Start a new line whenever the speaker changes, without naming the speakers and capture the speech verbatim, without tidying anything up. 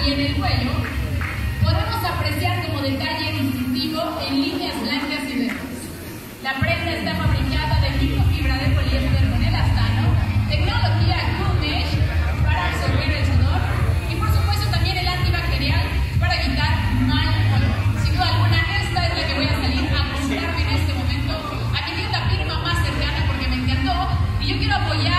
y en el cuello, podemos apreciar como detalle distintivo en líneas blancas y verdes. La prenda está fabricada de microfibra de poliéster con elastano, tecnología Cool Mesh para absorber el sudor y por supuesto también el antibacterial para evitar mal olor. Sin duda alguna, esta es la que voy a salir a comprarme en este momento a mi tienda prima más cercana porque me encantó y yo quiero apoyar